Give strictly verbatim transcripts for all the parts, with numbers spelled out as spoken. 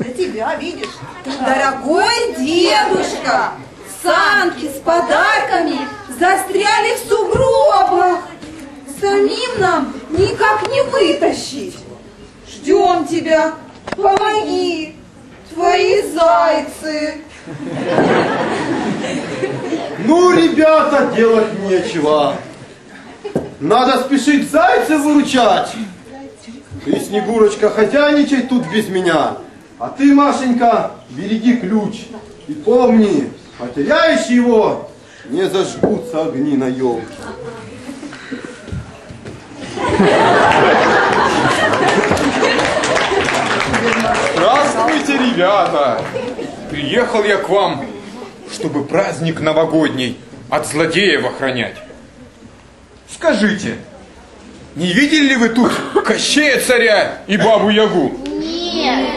для тебя, видишь? Дорогой дедушка, санки с подарками застряли в сугробах. Самим нам никак не вытащить. Ждем тебя, помоги, твои зайцы. Ну, ребята, делать нечего. Надо спешить зайцев выручать. Ты, Снегурочка, хозяйничай тут без меня. А ты, Машенька, береги ключ. И помни, потеряешь его, не зажгутся огни на елке. Здравствуйте, ребята! Приехал я к вам, чтобы праздник новогодний от злодеев охранять. Скажите, не видели ли вы тут Кощея царя и Бабу-Ягу? Нет.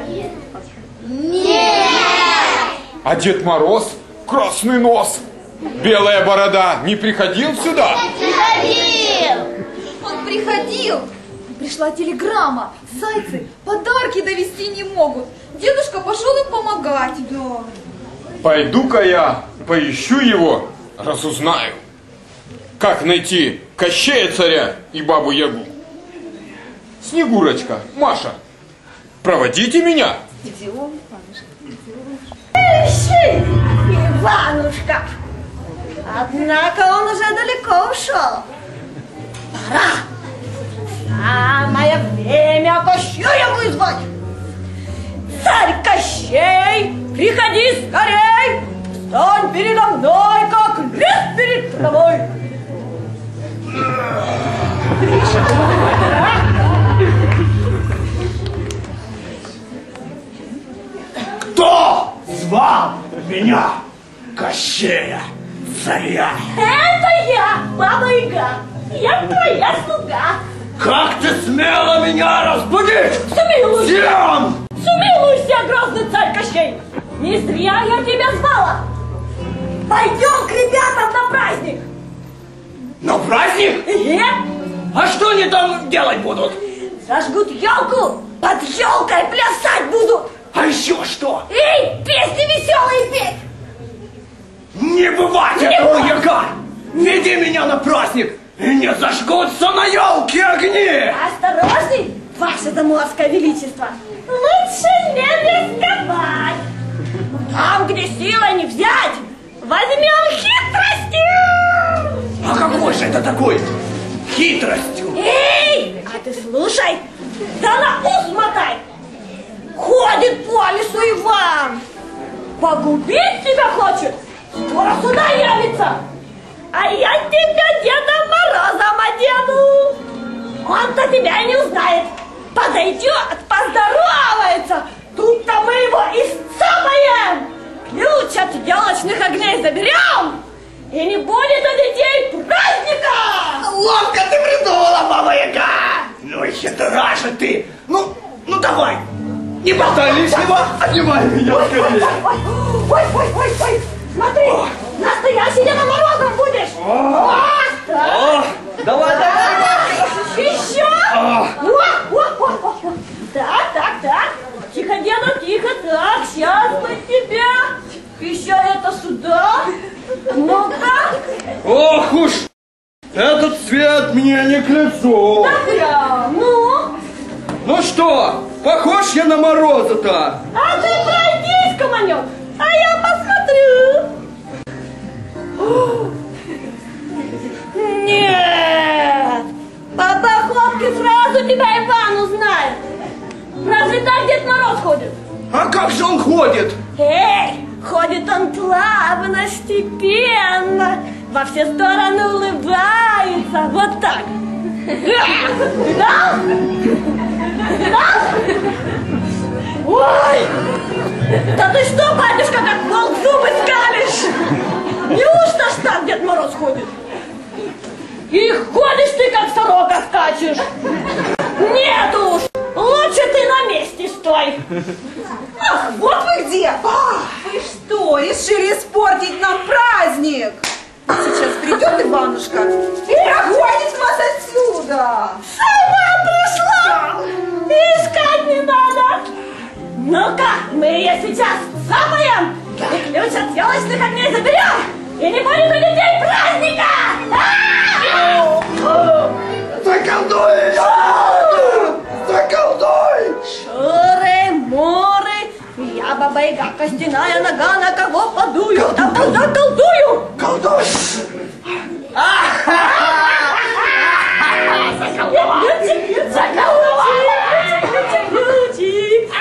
Нет. А Дед Мороз, красный нос, белая борода, не приходил сюда? Приходил. Он приходил. Пришла телеграмма. Зайцы подарки довести не могут. Дедушка пошел им помогать. Да. Пойду-ка я поищу его, разузнаю, как найти Кощея царя и Бабу-Ягу. Снегурочка, Маша, проводите меня. Идем, Иванушка, идем. Ищи, Иванушка. Однако он уже далеко ушел. Пора. Самое время Кощея вызвать. Царь Кощей, приходи скорей. Стань передо мной, как лес перед травой. Кто звал меня, Кощея царя? Это я, Баба-Яга. Я твоя слуга. Как ты смела меня разбудить? Смилуйся! Зем! Смилуйся, грозный царь Кощей! Не зря я тебя звала! Пойдем к ребятам на праздник! На праздник? Нет! А что они там делать будут? Зажгут елку, под елкой плясать будут! А еще что? Эй, песни веселые петь! Не бывать этого, Яга! Веди меня на праздник! И не зажгутся на елке огни! Осторожней, ваше заморское величество! Лучше не рисковать! Там, где силой не взять, возьмем хитростью! А какой же это такой хитростью? Эй, а ты слушай, да на ус мотай! Ходит по лесу Иван, погубить тебя хочет, скоро сюда явится! А я тебя Дедом Морозом одену. Он-то тебя и не узнает. Подойдет, поздоровается. Тут-то мы его исцапаем. Ключ от елочных огней заберем. И не будет у детей праздника. Ловко ты придумала, Баба-Яга. Ну и хитра же ты. Ну, ну давай. Не болтай лишнего. Одевай меня скорее. Ой, ой, ой, ой, ой. Смотри, О. настоящий Дедом Морозом будешь! О. Вот так! О. Давай, давай! Еще! О. О, о, о, о. Так, так, так! Тихо, деда, тихо, так! Сейчас мы тебя! Еще это сюда! Ну-ка! Ох уж! Этот цвет мне не к лицу! Да прям! Ну? Ну что, похож я на Мороза-то? А ты пройдись, команек! А я посмотрю. Нет, по походке сразу тебя Иван узнает. Разве так Дед Мороз ходит? А как же он ходит? Эй, ходит он плавно, степенно, во все стороны улыбается, вот так. Да? Да? Ой! Да ты что, батюшка, как волк зубы скалишь? Неужто ж так Дед Мороз ходит? И ходишь ты, как сорока скачешь? Нет уж, лучше ты на месте стой. Ах, вот вы где! Ах, вы что, решили испортить нам праздник? Сейчас придет Иванушка и прогонит вас отсюда. Сама пришла! Искать не надо! Ну-ка, мы ее сейчас цапаем, и ключ от елочных огней заберем, и не будет у детей праздника! Заколдуй! Заколдуй! Шуры-муры, я баба-яга костяная нога, на кого подую, того заколдую! Колдуй! Ключик, ключик, ключик!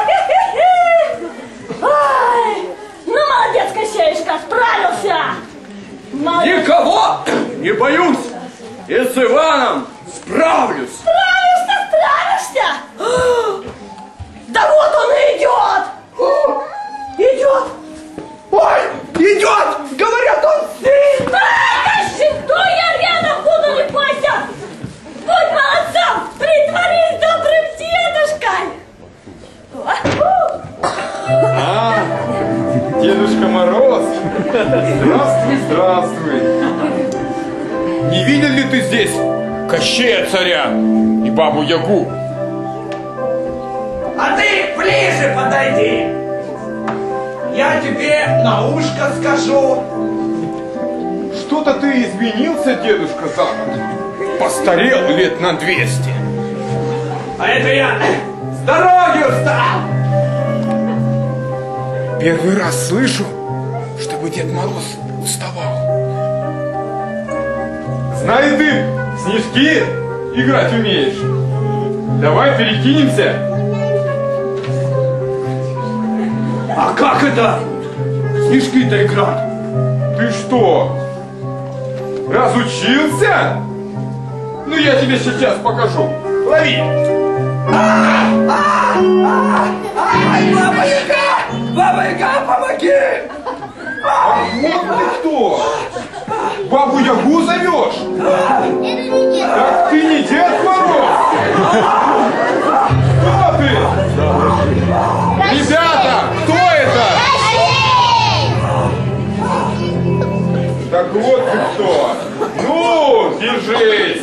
Ой, ну молодец, Кощеюшка, справился! Молодец. Никого не боюсь! И с Иваном справлюсь! Справишься, справишься! Да вот он и идет! Идет! Ой, идет! Говорят, он сильный! Ай, что я рядом буду, не бойся! Будь молодцом! Притворись добрым дедушкой! А, Дедушка Мороз. Здравствуй, здравствуй. Не видел ли ты здесь Кощея царя и бабу-ягу? А ты ближе подойди! Я тебе на ушко скажу. Что-то ты изменился, дедушка, за год. Постарел лет на двести. А это я с дороги устал! Первый раз слышу, чтобы Дед Мороз уставал. Знаю, ты в снежки играть умеешь. Давай перекинемся. А как это? Снежки-то играть? Ты что, разучился? Ну я тебе сейчас покажу. Лови. Ай, Баба-Яга! Баба-Яга, помоги! А вот ты кто? Бабу-ягу зовешь? Так ты не Дед Мороз! Кто ты? Ребята, кто это? Так вот ты кто! Ну, держись!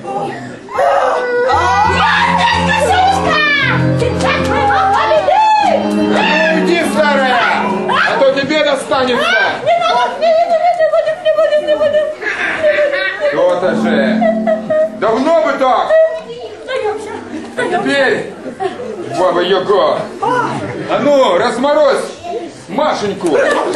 Ну, иди, старая! А то тебе достанется! Не надо, не, не, не будем, не будем, не будем. То-то же! Давно бы так! Сдаемся, А сдаемся. теперь, Баба-Яга, а ну, разморозь Машеньку!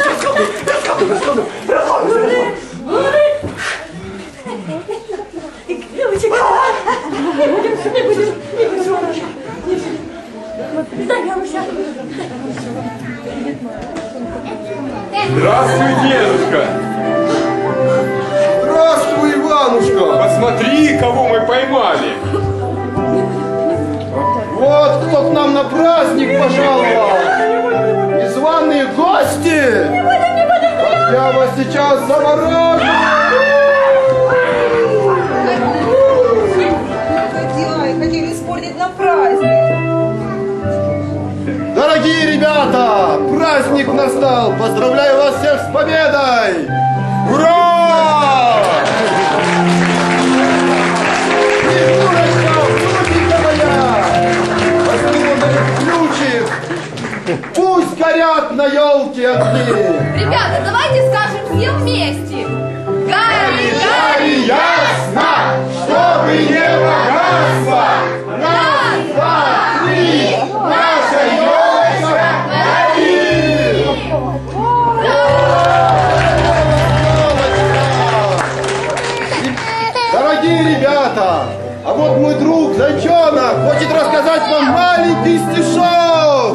Ключик, не будем, не будем, не будем. Сдаемся. Здравствуй, дедушка! Здравствуй, Иванушка! Посмотри, кого мы поймали! Вот кто к нам на праздник пожаловал! Незваные гости! Вот я вас сейчас заморожу! Негодяи, хотели испортить нам праздник. Дорогие ребята, праздник настал! Поздравляю вас всех с победой! Ура! Снегурочка, внученька моя! Возьми вот этот ключик! Пусть горят на елке огни! Ребята, давайте скажем все вместе. Гарри, Гарри, ясно, чтобы не погасла! Раз, два, три! Наша елочка горит! Дорогие ребята, а вот мой друг Зайчонок хочет рассказать вам маленький стишок.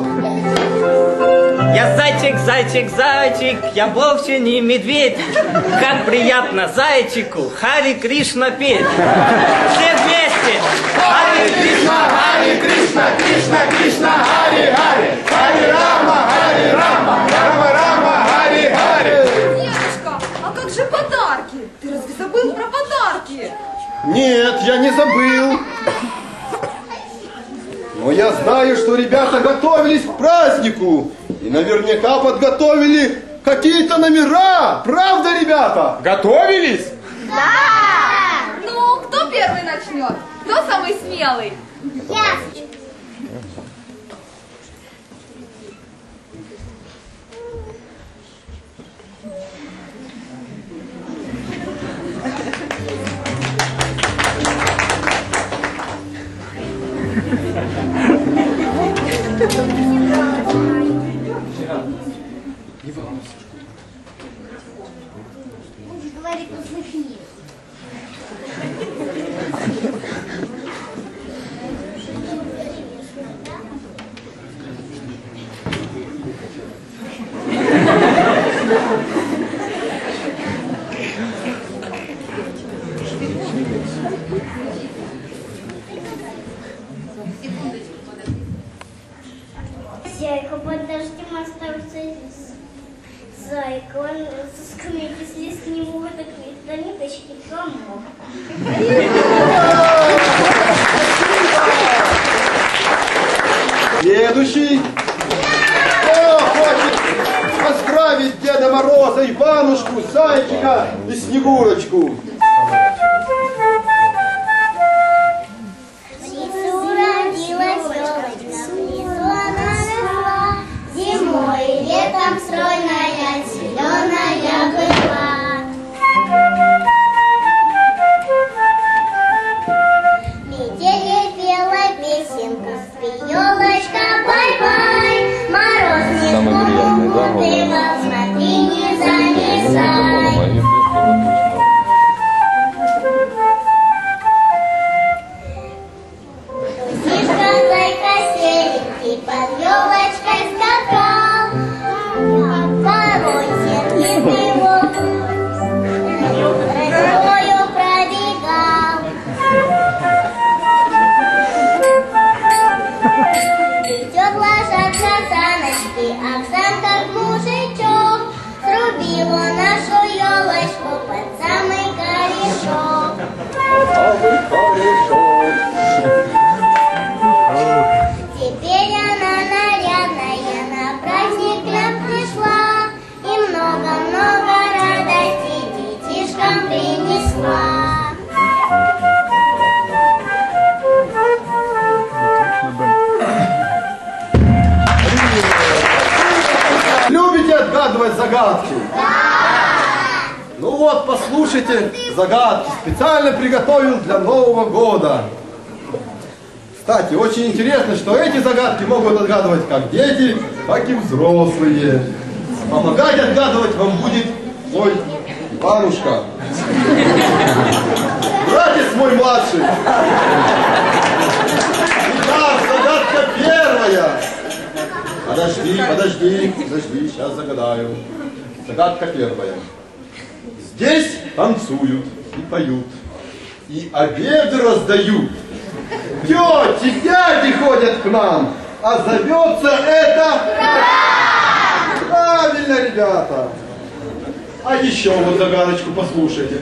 Я зайчик, зайчик, зайчик, я вовсе не медведь. Как приятно зайчику Хари Кришна петь. Все вместе. Хари Кришна, Хари Кришна, Кришна, Кришна, Хари, Хари, Хари Рама, Хари Рама, Рама, Рама, Хари, Хари. Дедушка, а как же подарки? Ты разве забыл про подарки? Нет, я не забыл. Но я знаю, что ребята готовились к празднику. И наверняка подготовили какие-то номера. Правда, ребята? Готовились? Да! Ну, кто первый начнет? Кто самый смелый? Говорит, усмехни. Зайка, под дождем остался зайка. Он со скамейки слез, к нему вот до ниточки комок. Следующий. Кто хочет поздравить Деда Мороза, Иванушку, Зайчика и Снегурочку? Зимой и летом стройная, зеленая была. Метель ей пела песенку, елочка, бай-бай. Мороз не скупывал, смотри, не замерзай. Тусишка, зайка, серенький, под елочкой скакал. Порой сердитый волк росою пробегал. Идет лошадка саночки, а сам как мужичок. Срубил он нашу елочку под самый корешок. Самый корешок. Теперь она нарядная на праздник к нам пришла и много-много радости детишкам принесла. Любите отгадывать загадки? Да! Ну вот, послушайте загадки. Специально приготовил для Нового года. Кстати, очень интересно, что эти загадки могут отгадывать как дети, так и взрослые. Помогать отгадывать вам будет мой Иванушка. Братец мой младший. Итак, загадка первая. Подожди, подожди, подожди, сейчас загадаю. Загадка первая. Здесь танцуют и поют, и обеды раздают. Тети, дяди ходят к нам, а зовется это... Правильно, ребята. А еще вот загадочку послушайте.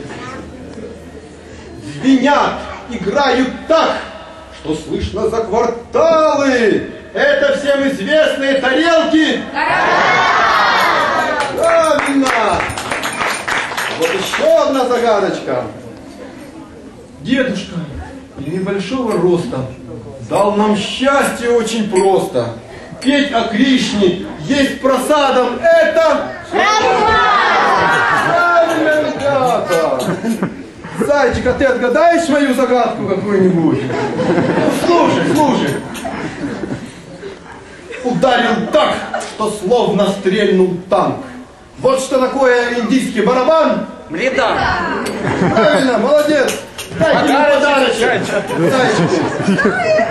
Звенят, играют так, что слышно за кварталы. Это всем известные тарелки. Правильно. Вот еще одна загадочка. Дедушка небольшого роста дал нам счастье очень просто. Петь о Кришне, есть просадом, это... Правильно, ребята. Зайчик, а ты отгадаешь мою загадку какую-нибудь? Слушай, слушай. Ударил так, что словно стрельнул танк. Вот что такое индийский барабан. Мридан. Правильно, молодец. Дайте ему подарочек. Зайчику.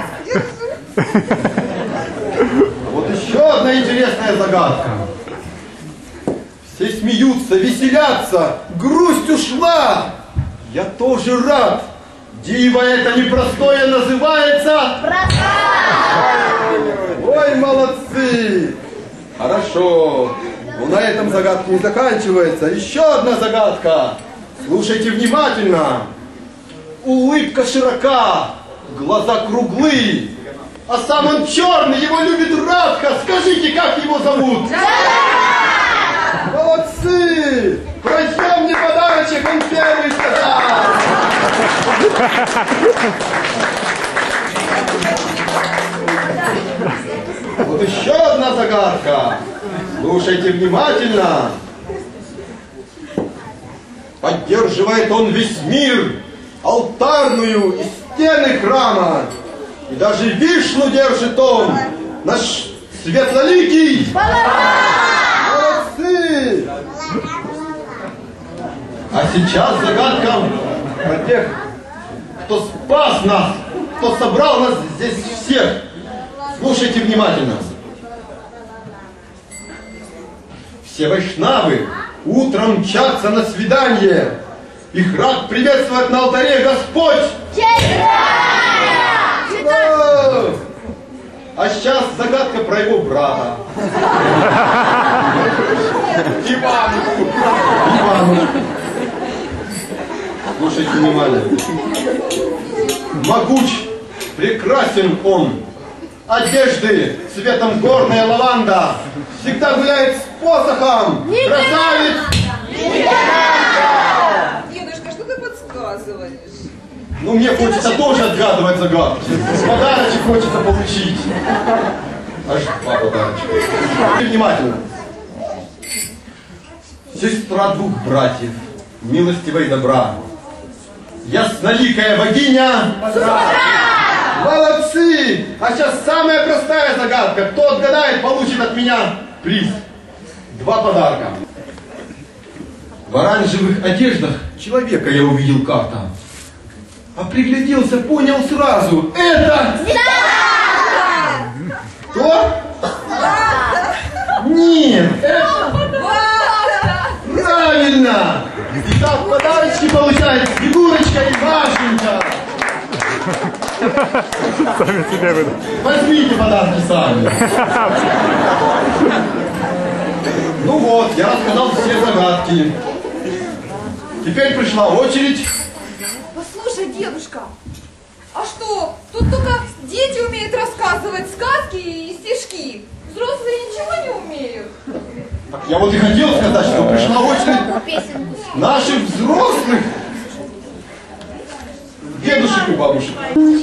Вот еще одна интересная загадка. Все смеются, веселятся, грусть ушла. Я тоже рад. Диво это непростое называется... Ой, молодцы. Хорошо. Но на этом загадка не заканчивается. Еще одна загадка. Слушайте внимательно. Улыбка широка, глаза круглые, а сам он черный, его любит Радха. Скажите, как его зовут? Молодцы! Пройдем мне подарочек, он первый сказал. Вот еще одна загадка. Слушайте внимательно. Поддерживает он весь мир, алтарную и стены храма. И даже Вишну держит он, наш светлоликий. молодцы! А сейчас загадка про тех, кто спас нас, кто собрал нас здесь всех. Слушайте внимательно. Все вайшнавы утром мчатся на свидание. Их рад приветствовать на алтаре Господь. О! А сейчас загадка про его брата. Иванушку. Иванушку. Слушайте внимательно. Могуч, прекрасен он. Одежды цветом горная лаванда. Всегда гуляет с посохом. Красавец. Дедушка, что ты подсказываешь? Ну, мне хочется тоже отгадывать загадки. Подарочек хочется получить. Аж два подарочка. Внимательно. Сестра двух братьев, милостива и добра. Ясноликая богиня. Молодцы! А сейчас самая простая загадка. Кто отгадает, получит от меня приз. Два подарка. В оранжевых одеждах человека я увидел как-то. А пригляделся, понял сразу. Это... Кто? Нет, это... Правильно! Итак, подарочки получают Снегурочка и Машенька. Сами себе выдают. Возьмите подарки сами. Ну вот, я рассказал все загадки. Теперь пришла очередь. Послушай, дедушка, а что, тут только дети умеют рассказывать сказки и стишки. Взрослые ничего не умеют. Так я вот и хотел сказать, что пришла очередь наших взрослых. Дедушек и бабушек.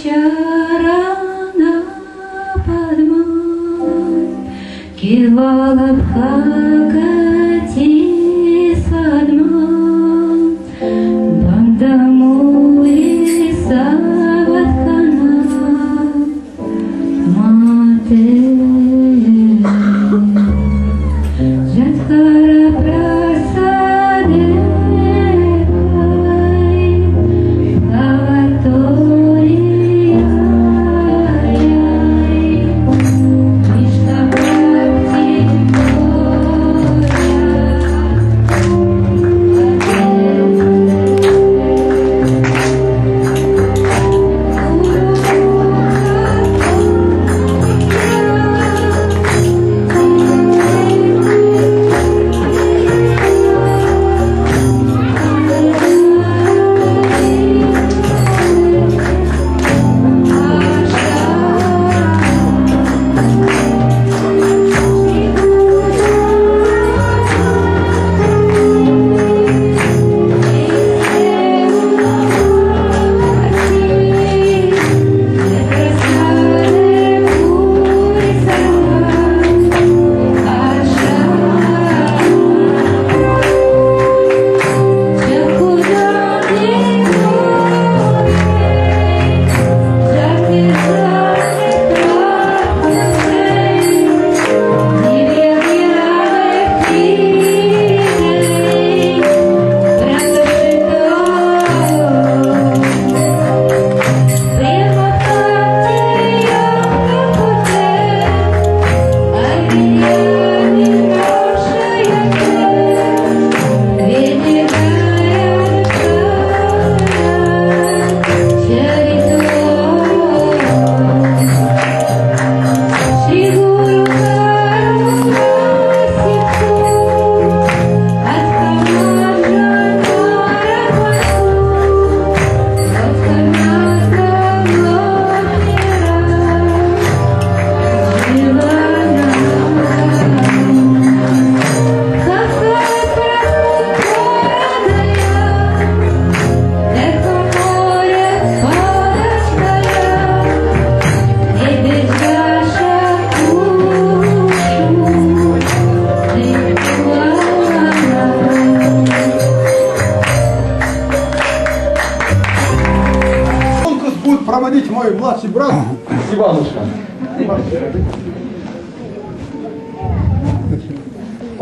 Проводить мой младший брат Иванушка.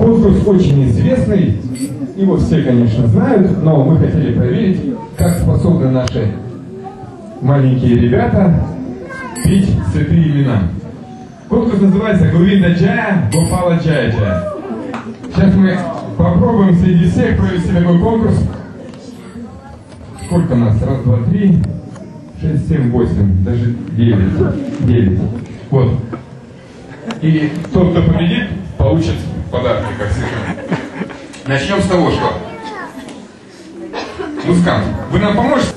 конкурс очень известный, его все, конечно, знают, но мы хотели проверить, как способны наши маленькие ребята петь святые имена. Конкурс называется «Гуринда Джая, Гопала Джая Джая». Сейчас мы попробуем среди всех провести такой конкурс. Сколько у нас? Раз, два, три, шесть, семь, восемь, даже девять. Девять. Вот. И тот, кто победит, получит подарки, как всегда. Начнем с того, что... Музыкант, вы нам поможете?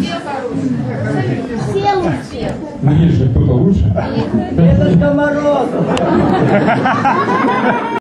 Все лучше. Ну есть же кто-то лучше. Дедушка Мороз.